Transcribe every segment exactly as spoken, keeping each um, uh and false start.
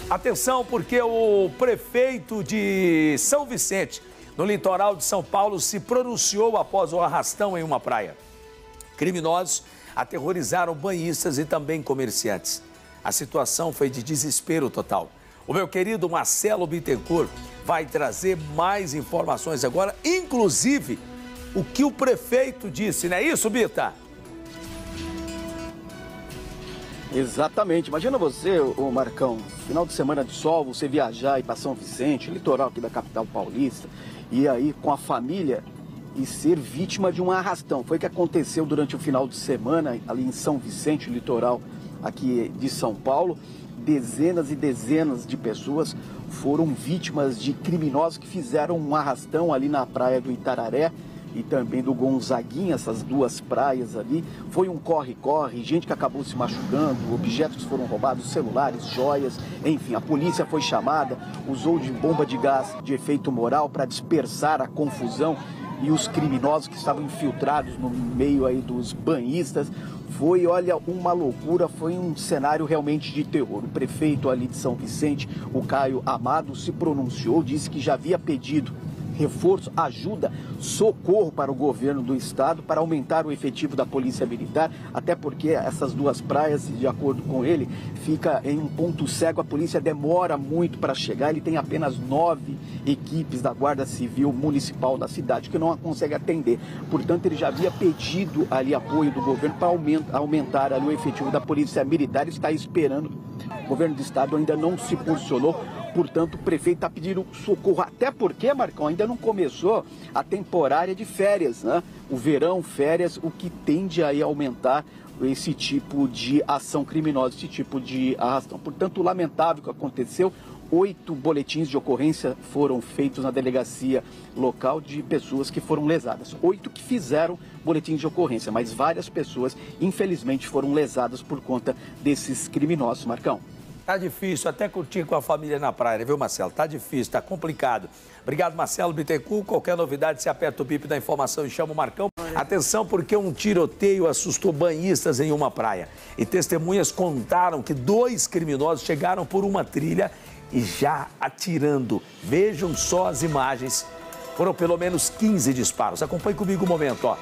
Atenção, porque o prefeito de São Vicente, no litoral de São Paulo, se pronunciou após o arrastão em uma praia. Criminosos aterrorizaram banhistas e também comerciantes. A situação foi de desespero total. O meu querido Marcelo Bittencourt vai trazer mais informações agora, inclusive o que o prefeito disse, não é isso, Bita? Exatamente. Imagina você, ô Marcão, final de semana de sol, você viajar e ir para São Vicente, litoral aqui da capital paulista, e aí com a família e ser vítima de um arrastão. Foi o que aconteceu durante o final de semana ali em São Vicente, litoral aqui de São Paulo. Dezenas e dezenas de pessoas foram vítimas de criminosos que fizeram um arrastão ali na praia do Itararé e também do Gonzaguinha, essas duas praias ali. Foi um corre-corre, gente que acabou se machucando, objetos que foram roubados, celulares, joias, enfim, a polícia foi chamada, usou de bomba de gás de efeito moral para dispersar a confusão e os criminosos que estavam infiltrados no meio aí dos banhistas. Foi, olha, uma loucura, foi um cenário realmente de terror. O prefeito ali de São Vicente, o Caio Amado, se pronunciou, disse que já havia pedido reforço, ajuda, socorro para o governo do estado para aumentar o efetivo da Polícia Militar, até porque essas duas praias, de acordo com ele, fica em um ponto cego, a polícia demora muito para chegar, ele tem apenas nove equipes da Guarda Civil Municipal da cidade que não a consegue atender. Portanto, ele já havia pedido ali apoio do governo para aumentar, aumentar ali o efetivo da Polícia Militar, está esperando. O governo do estado ainda não se posicionou. Portanto, o prefeito está pedindo socorro, até porque, Marcão, ainda não começou a temporária de férias, né? O verão, férias, o que tende aí a aumentar esse tipo de ação criminosa, esse tipo de arrastão. Portanto, lamentável o que aconteceu. Oito boletins de ocorrência foram feitos na delegacia local de pessoas que foram lesadas. Oito que fizeram boletins de ocorrência, mas várias pessoas, infelizmente, foram lesadas por conta desses criminosos, Marcão. Tá difícil até curtir com a família na praia, viu, Marcelo? Tá difícil, tá complicado. Obrigado, Marcelo Bittencourt. Qualquer novidade, você aperta o bip da informação e chama o Marcão. Atenção, porque um tiroteio assustou banhistas em uma praia. E testemunhas contaram que dois criminosos chegaram por uma trilha e já atirando. Vejam só as imagens. Foram pelo menos quinze disparos. Acompanhe comigo um momento, ó.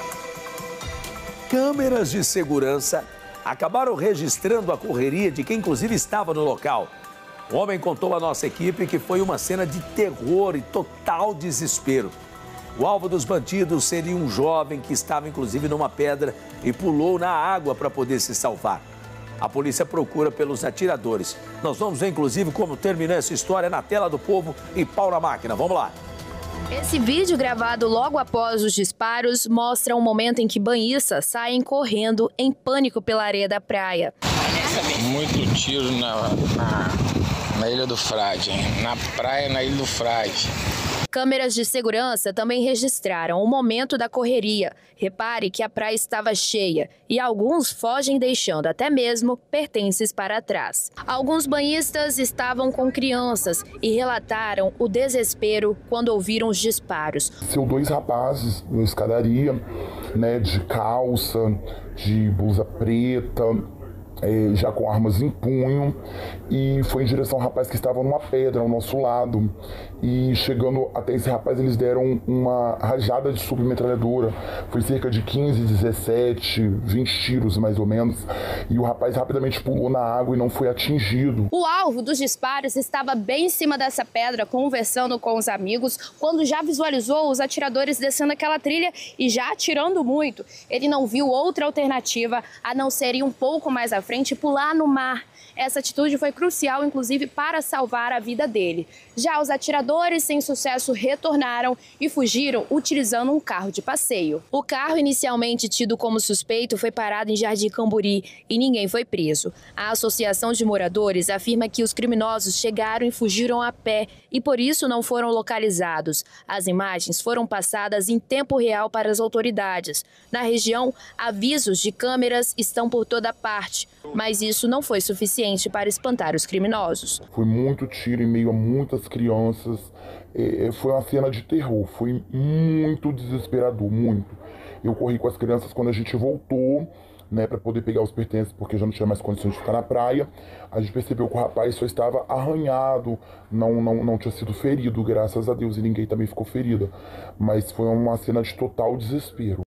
Câmeras de segurança acabaram registrando a correria de quem, inclusive, estava no local. O homem contou à nossa equipe que foi uma cena de terror e total desespero. O alvo dos bandidos seria um jovem que estava, inclusive, numa pedra e pulou na água para poder se salvar. A polícia procura pelos atiradores. Nós vamos ver, inclusive, como terminou essa história na tela do Povo e pau na máquina. Vamos lá. Esse vídeo, gravado logo após os disparos, mostra um momento em que banhistas saem correndo em pânico pela areia da praia. Muito tiro na, na, na Ilha do Frade, hein? Na praia, na Ilha do Frade. Câmeras de segurança também registraram o momento da correria. Repare que a praia estava cheia e alguns fogem deixando até mesmo pertences para trás. Alguns banhistas estavam com crianças e relataram o desespero quando ouviram os disparos. São dois rapazes na escadaria, né, de calça, de blusa preta, É, já com armas em punho, e foi em direção ao rapaz que estava numa pedra ao nosso lado. E chegando até esse rapaz, eles deram uma rajada de submetralhadora. Foi cerca de quinze, dezessete, vinte tiros mais ou menos. E o rapaz rapidamente pulou na água e não foi atingido. O alvo dos disparos estava bem em cima dessa pedra, conversando com os amigos, quando já visualizou os atiradores descendo aquela trilha e já atirando muito. Ele não viu outra alternativa a não ser ir um pouco mais à frente e pular no mar. Essa atitude foi crucial, inclusive, para salvar a vida dele. Já os atiradores, sem sucesso, retornaram e fugiram utilizando um carro de passeio. O carro, inicialmente tido como suspeito, foi parado em Jardim Camburi e ninguém foi preso. A Associação de Moradores afirma que os criminosos chegaram e fugiram a pé e, por isso, não foram localizados. As imagens foram passadas em tempo real para as autoridades. Na região, avisos de câmeras estão por toda parte, mas isso não foi suficiente para espantar os criminosos. Foi muito tiro em meio a muitas crianças, é, foi uma cena de terror, foi muito desesperador, muito. Eu corri com as crianças quando a gente voltou, né, para poder pegar os pertences, porque já não tinha mais condições de ficar na praia. A gente percebeu que o rapaz só estava arranhado, não, não, não tinha sido ferido, graças a Deus, e ninguém também ficou ferido. Mas foi uma cena de total desespero.